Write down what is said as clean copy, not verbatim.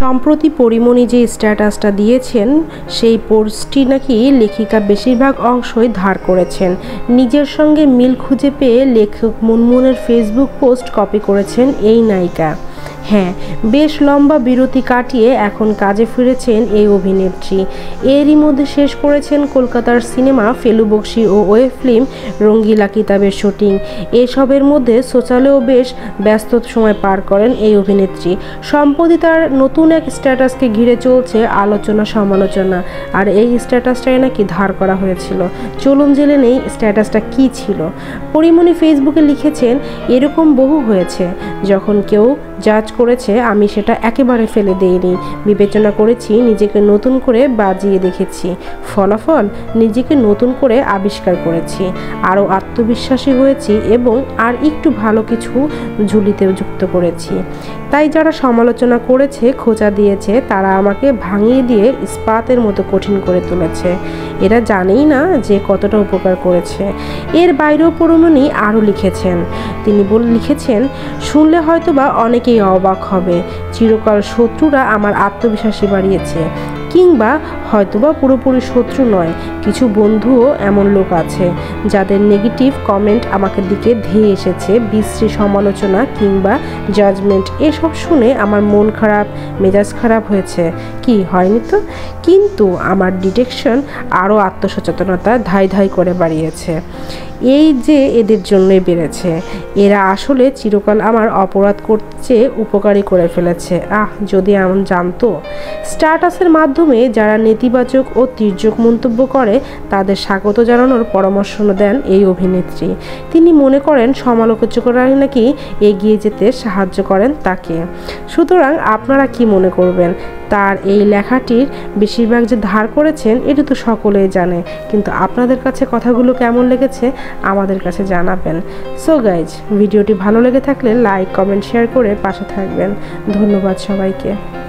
সম্প্রতি পরিমণি যে স্ট্যাটাসটা দিয়েছেন সেই পোস্টটি নাকি লেখিকা বেশিরভাগ অংশই ধার করেছেন। নিজের সঙ্গে মিল খুঁজে পেয়ে লেখক মুনমুনের ফেসবুক পোস্ট কপি করেছেন এই নায়িকা। হ্যাঁ, বেশ লম্বা বিরতি কাটিয়ে এখন কাজে ফিরেছেন এই অভিনেত্রী। এরই মধ্যে শেষ করেছেন কলকাতার সিনেমা ফেলু বক্সী ও ওয়েব ফিল্ম রঙ্গিলা কিতাবের শুটিং। এসবের মধ্যে সোশ্যালেও বেশ ব্যস্ত সময় পার করেন এই অভিনেত্রী। সম্প্রতি তার নতুন এক স্ট্যাটাসকে ঘিরে চলছে আলোচনা সমালোচনা, আর এই স্ট্যাটাসটাই নাকি ধার করা হয়েছিল। চলুন জেনে নেই স্ট্যাটাসটা কী ছিল। পরিমণি ফেসবুকে লিখেছেন, এরকম বহু হয়েছে, যখন কেউ জাজ করেছে আমি সেটা একেবারে ফেলে দেইনি, বিবেচনা করেছি, নিজেকে নতুন করে বাজিয়ে দেখেছি, ফলাফল নিজেকে নতুন করে আবিষ্কার করেছি, আরও আত্মবিশ্বাসী হয়েছি এবং আর একটু ভালো কিছু ঝুলিতে যুক্ত করেছি। তাই যারা সমালোচনা করেছে, খোঁচা দিয়েছে, তারা আমাকে ভাঙিয়ে দিয়ে ইস্পাতের মতো কঠিন করে তুলেছে। এরা জানেই না যে কতটা উপকার করেছে। এর বাইরেও পরিমণি আরও লিখেছেন, তিনি লিখেছেন, শুনলে হয়তোবা অনেকেই অবাক হবে, চিরকাল শত্রুরা আমার আত্মবিশ্বাসী বাড়িয়েছে, কিংবা হয়তোবা পুরোপুরি শত্রু নয়, কিছু বন্ধুও এমন লোক আছে যাদের নেগেটিভ কমেন্ট আমাকে দিকে ধেয়ে এসেছে, বিশ্রী সমালোচনা কিংবা জাজমেন্ট, এসব শুনে আমার মন খারাপ, মেজাজ খারাপ হয়েছে, কি হয়নি তো, কিন্তু আমার ডিটেকশন আরও আত্মসচেতনতা ধাই ধাই করে বাড়িয়েছে। এই যে এদের জন্যই বেড়েছে, এরা আসলে চিরকাল আমার অপরাধ করতে উপকারী করে ফেলেছে। যদি এমন জানতো। স্ট্যাটাসের মাধ্যমে যারা নেতিবাচক ও তির্যক মন্তব্য করে তাদের স্বাগত জানানোর পরামর্শ দেন এই অভিনেত্রী। তিনি মনে করেন সমালোচকরাই নাকি এগিয়ে যেতে সাহায্য করেন তাকে। সুতরাং আপনারা কি মনে করবেন? তার এই লেখাটির বেশিরভাগ যে ধার করেছেন এটি তো সকলেই জানে, কিন্তু আপনাদের কাছে কথাগুলো কেমন লেগেছে আমাদের কাছে জানাবেন। সো গাইজ, ভিডিওটি ভালো লেগে থাকলে লাইক, কমেন্ট, শেয়ার করে পাশে থাকবেন। ধন্যবাদ সবাইকে।